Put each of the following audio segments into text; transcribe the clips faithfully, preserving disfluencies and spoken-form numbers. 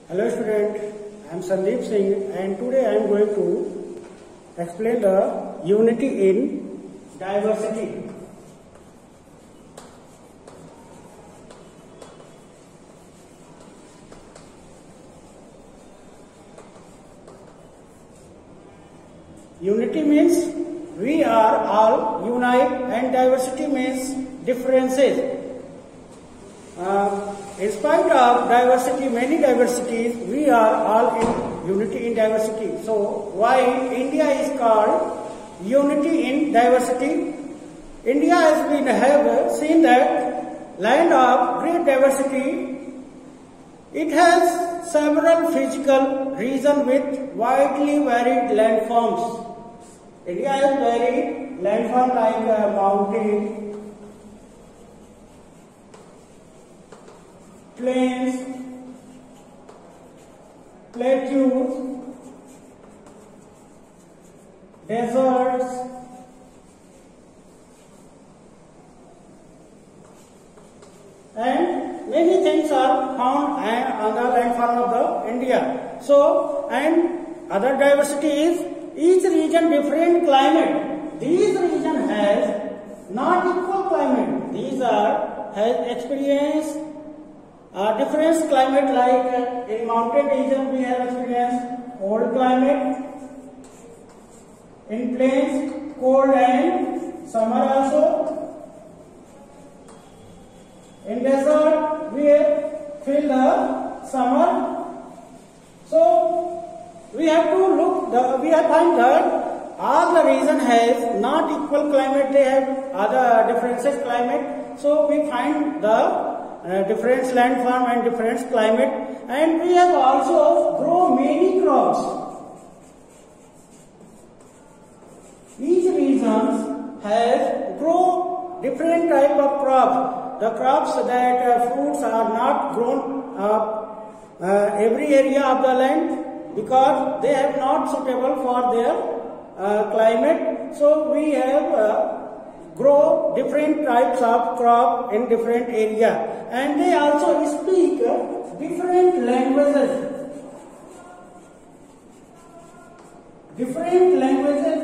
Hello student, I am Sandeep Singh and today I am going to explain the unity in diversity. Unity means we are all unite and diversity means differences. Uh, in spite of diversity, many diversities, we are all in unity in diversity. So, why India is called unity in diversity? India has been have seen that land of great diversity. It has several physical regions with widely varied landforms. India has varied landform like uh, mountain, plains, plateaus, deserts, and many things are found on the landform of the India. So, and other diversity is each region different climate. These region has not equal climate. These are has experienced Uh, different climate like uh, in mountain region we have experienced cold climate, in plains cold and summer also, in desert we feel the summer. So we have to look the we have find that all the region has not equal climate, they have other differences climate. So we find the Uh, different landform and different climate, and we have also grow many crops. Each region has grow different type of crops. The crops that uh, fruits are not grown up uh, every area of the land because they are not suitable for their uh, climate. So we have uh, grow different types of crop in different area, and they also speak different languages. Different languages.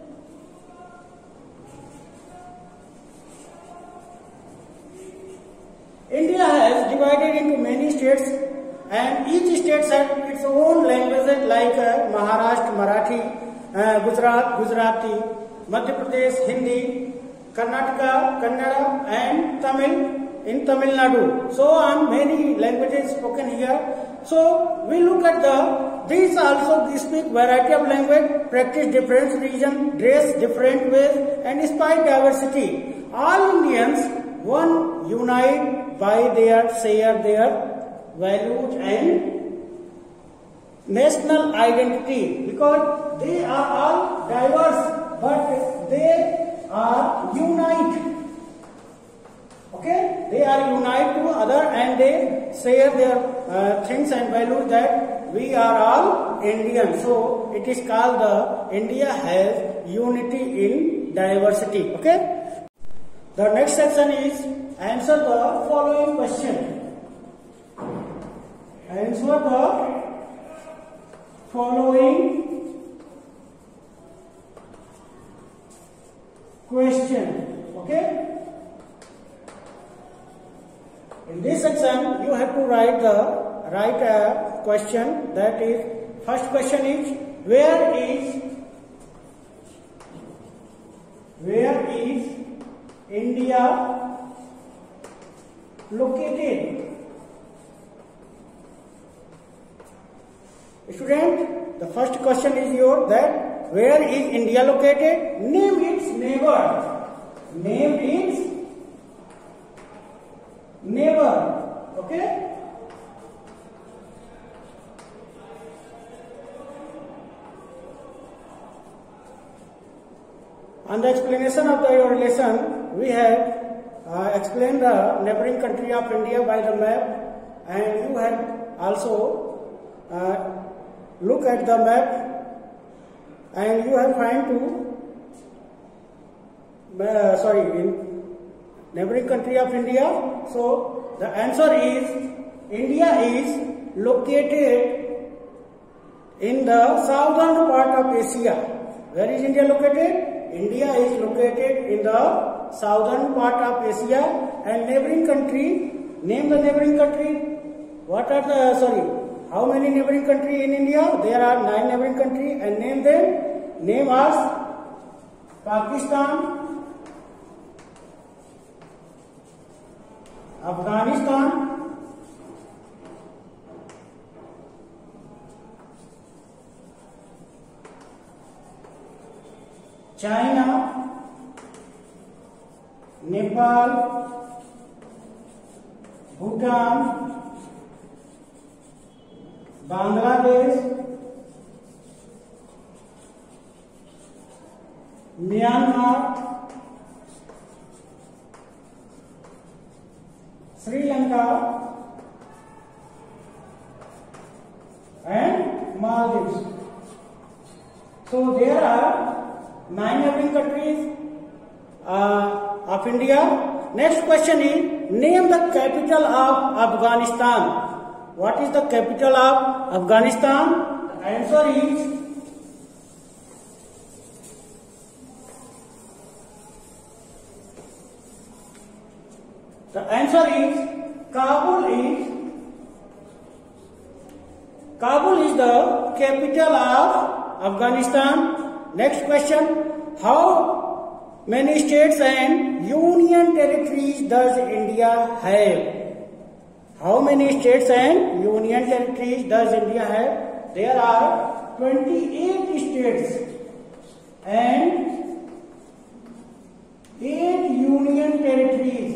India has divided into many states, and each state has its own languages like uh, Maharashtra, Marathi, uh, Gujarat, Gujarati, Madhya Pradesh, Hindi, Karnataka, Kannada, and Tamil in Tamil Nadu. So on many languages spoken here. So we look at the these also they speak variety of language, practice different region, dress different ways, and despite diversity, all Indians one unite by their share their values and national identity, because they are all diverse, but they are unite. Okay, they are unite to other and they share their uh, things and values that we are all Indian. So it is called the India has unity in diversity. Okay. The next section is answer the following question. Answer the following question. Okay. In this section, you have to write the write a question. That is, first question is where is where is India located? Student, the first question is your that. Where is India located? Name its neighbor. Name its neighbor. Okay? On the explanation of the, your lesson, we have uh, explained the neighboring country of India by the map, and you have also uh, look at the map. And you have find to uh, sorry in neighboring country of India. So the answer is India is located in the southern part of Asia. Where is India located? India is located in the southern part of Asia. And neighboring country, name the neighboring country. What are the, sorry, how many neighboring country in India? There are nine neighboring country, and name them. Name as Pakistan, Afghanistan, China, Nepal, Bhutan, Bangladesh, Myanmar, Sri Lanka, and Maldives. So there are nine neighboring countries uh, of India. Next question is, name the capital of Afghanistan. What is the capital of Afghanistan? The answer is The answer is Kabul is Kabul is the capital of Afghanistan. Next question, how many states and union territories does India have? How many states and union territories does India have? There are twenty-eight states and eight union territories.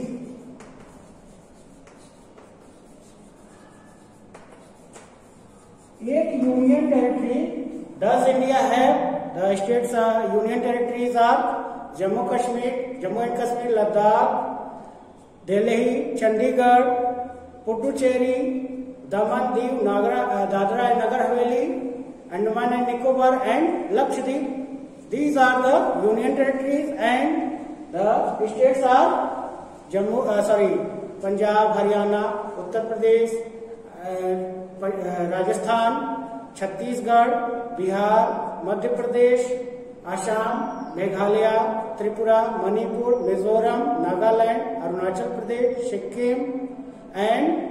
Eight union territories does India have. The states are union territories are Jammu Kashmir, Jammu and Kashmir, Ladakh, Delhi, Chandigarh, Puducherry, Daman, Diu, Nagra, uh, Dadra and Nagar Haveli, Andaman and Nicobar, and Lakshadweep. These are the union territories, and the states are Jammu, uh, sorry, Punjab, Haryana, Uttar Pradesh, uh, Rajasthan, Chhattisgarh, Bihar, Madhya Pradesh, Assam, Meghalaya, Tripura, Manipur, Mizoram, Nagaland, Arunachal Pradesh, Sikkim, and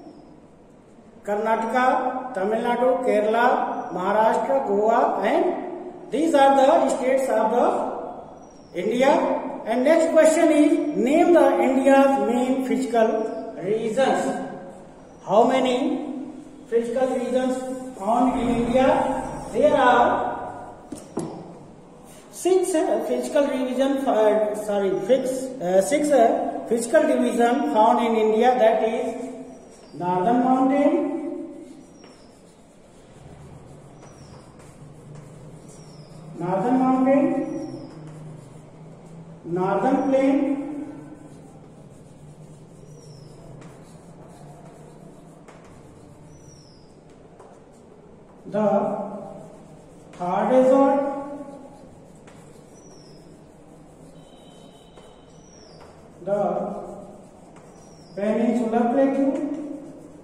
Karnataka, Tamil Nadu, Kerala, Maharashtra, Goa, and these are the states of the India. And next question is, name the India's main physical regions. How many physical regions found in India? There are six uh, physical region, uh, sorry, six, uh, six uh, physical division found in India. That is Northern Mountain, Northern Mountain, Northern Plain, the Thar Desert, the Peninsular Plateau,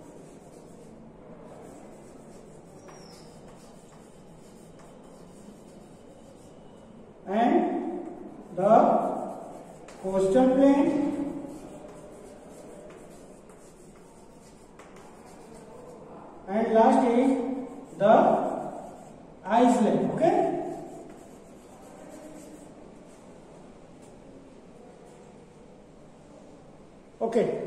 and the Coastal Plain, and last is the Iceland. Okay. Okay.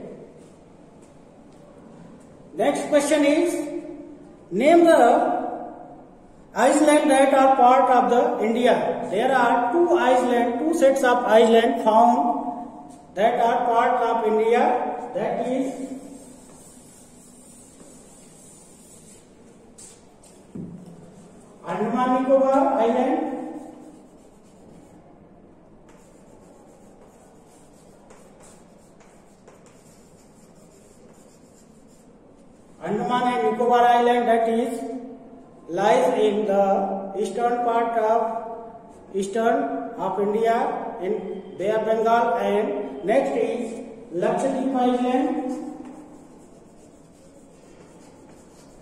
Next question is, name the island that are part of the India. There are two island, two sets of island found that are part of India. That is Andaman Nicobar Island, Andaman and Nicobar Island, that is lies in the eastern part of eastern of India in Bay of Bengal. And next is Lakshadweep Island,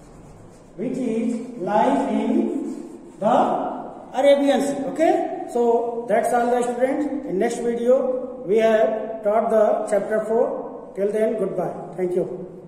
which is lies in the Arabian Sea. Okay, so that's all the students. In next video we have taught the chapter four. Till then, goodbye. Thank you.